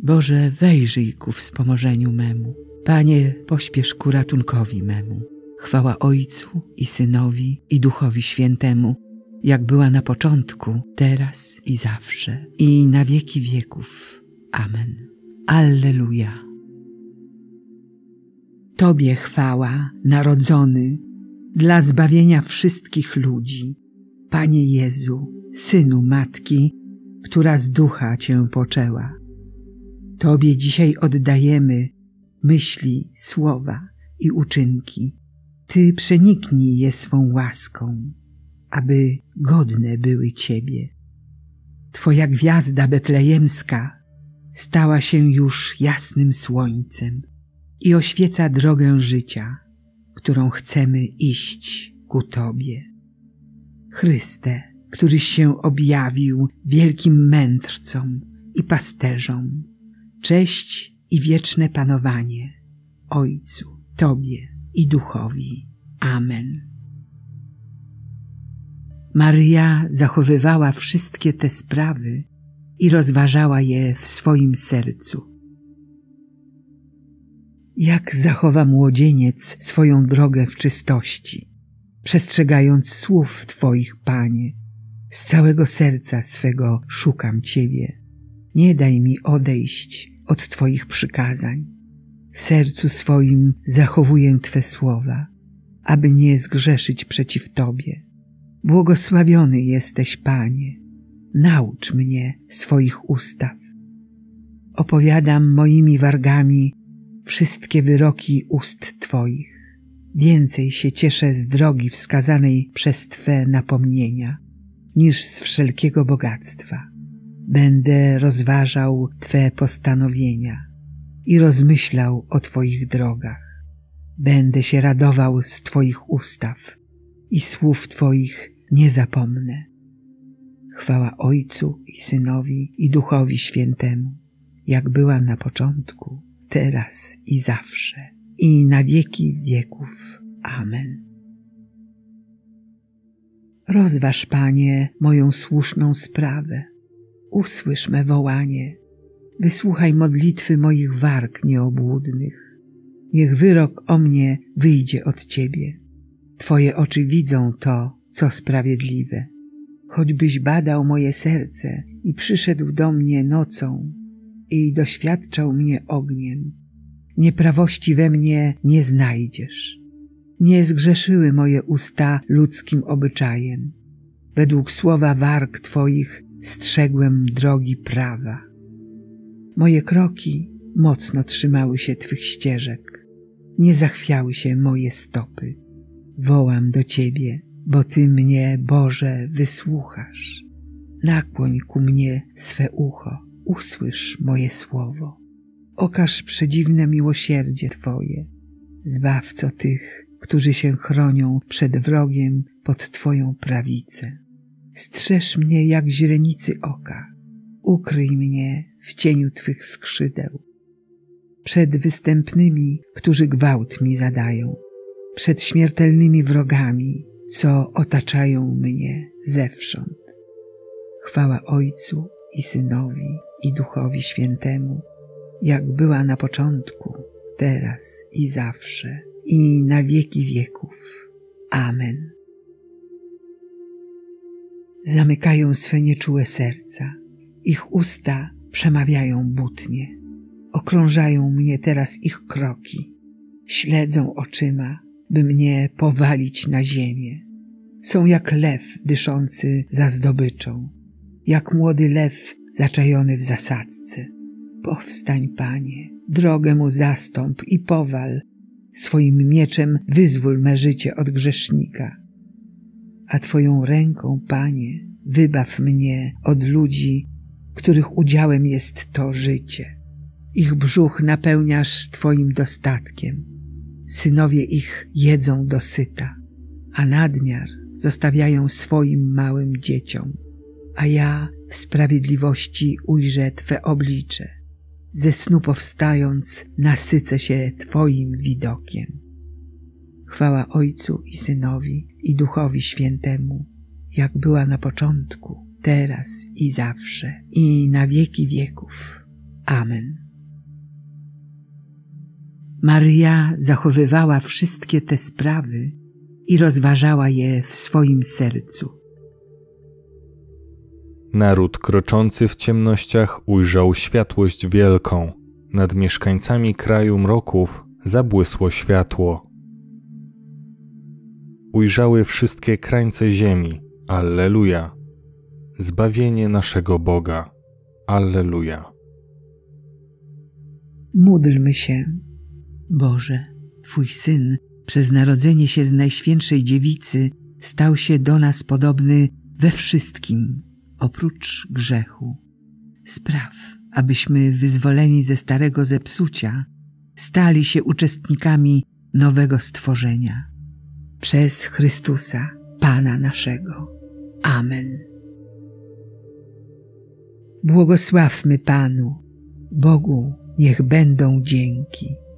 Boże, wejrzyj ku wspomożeniu memu. Panie, pośpiesz ku ratunkowi memu. Chwała Ojcu i Synowi i Duchowi Świętemu, jak była na początku, teraz i zawsze, i na wieki wieków. Amen. Alleluja. Tobie chwała, narodzony, dla zbawienia wszystkich ludzi. Panie Jezu, Synu Matki, która z Ducha Cię poczęła. Tobie dzisiaj oddajemy myśli, słowa i uczynki. Ty przeniknij je swą łaską, aby godne były Ciebie. Twoja gwiazda betlejemska stała się już jasnym słońcem i oświeca drogę życia, którą chcemy iść ku Tobie. Chryste, któryś się objawił wielkim mędrcom i pasterzom, cześć i wieczne panowanie Ojcu, Tobie i Duchowi. Amen. Maryja zachowywała wszystkie te sprawy i rozważała je w swoim sercu. Jak zachowa młodzieniec swoją drogę w czystości, przestrzegając słów Twoich, Panie? Z całego serca swego szukam Ciebie. Nie daj mi odejść od Twoich przykazań. W sercu swoim zachowuję Twe słowa, aby nie zgrzeszyć przeciw Tobie. Błogosławiony jesteś, Panie. Naucz mnie swoich ustaw. Opowiadam moimi wargami wszystkie wyroki ust Twoich. Więcej się cieszę z drogi wskazanej przez Twe napomnienia, niż z wszelkiego bogactwa. Będę rozważał Twe postanowienia i rozmyślał o Twoich drogach. Będę się radował z Twoich ustaw i słów Twoich nie zapomnę. Chwała Ojcu i Synowi i Duchowi Świętemu, jak była na początku, teraz i zawsze, i na wieki wieków. Amen. Rozważ, Panie, moją słuszną sprawę. Usłysz me wołanie. Wysłuchaj modlitwy moich warg nieobłudnych. Niech wyrok o mnie wyjdzie od Ciebie. Twoje oczy widzą to, co sprawiedliwe. Choćbyś badał moje serce i przyszedł do mnie nocą i doświadczał mnie ogniem, nieprawości we mnie nie znajdziesz. Nie zgrzeszyły moje usta ludzkim obyczajem. Według słowa warg Twoich strzegłem drogi prawa. Moje kroki mocno trzymały się Twych ścieżek. Nie zachwiały się moje stopy. Wołam do Ciebie, bo Ty mnie, Boże, wysłuchasz. Nakłoń ku mnie swe ucho, usłysz moje słowo. Okaż przedziwne miłosierdzie Twoje. Zbawco tych, którzy się chronią przed wrogiem pod Twoją prawicę. Strzeż mnie jak źrenicy oka. Ukryj mnie w cieniu Twych skrzydeł. Przed występnymi, którzy gwałt mi zadają. Przed śmiertelnymi wrogami, co otaczają mnie zewsząd. Chwała Ojcu i Synowi i Duchowi Świętemu, jak była na początku, teraz i zawsze, i na wieki wieków. Amen. Zamykają swe nieczułe serca, ich usta przemawiają butnie. Okrążają mnie teraz ich kroki, śledzą oczyma, by mnie powalić na ziemię. Są jak lew dyszący za zdobyczą, jak młody lew zaczajony w zasadzce. Powstań, Panie, drogę mu zastąp i powal, swoim mieczem wyzwól me życie od grzesznika. A Twoją ręką, Panie, wybaw mnie od ludzi, których udziałem jest to życie. Ich brzuch napełniasz Twoim dostatkiem. Synowie ich jedzą dosyta, a nadmiar zostawiają swoim małym dzieciom. A ja w sprawiedliwości ujrzę Twe oblicze. Ze snu powstając nasycę się Twoim widokiem. Chwała Ojcu i Synowi i Duchowi Świętemu, jak była na początku, teraz i zawsze, i na wieki wieków. Amen. Maryja zachowywała wszystkie te sprawy i rozważała je w swoim sercu. Naród kroczący w ciemnościach ujrzał światłość wielką. Nad mieszkańcami kraju mroków zabłysło światło. Ujrzały wszystkie krańce ziemi. Alleluja. Zbawienie naszego Boga. Alleluja. Módlmy się. Boże, Twój Syn przez narodzenie się z Najświętszej Dziewicy stał się do nas podobny we wszystkim, oprócz grzechu. Spraw, abyśmy wyzwoleni ze starego zepsucia stali się uczestnikami nowego stworzenia. Przez Chrystusa, Pana naszego. Amen. Błogosławmy Panu, Bogu niech będą dzięki.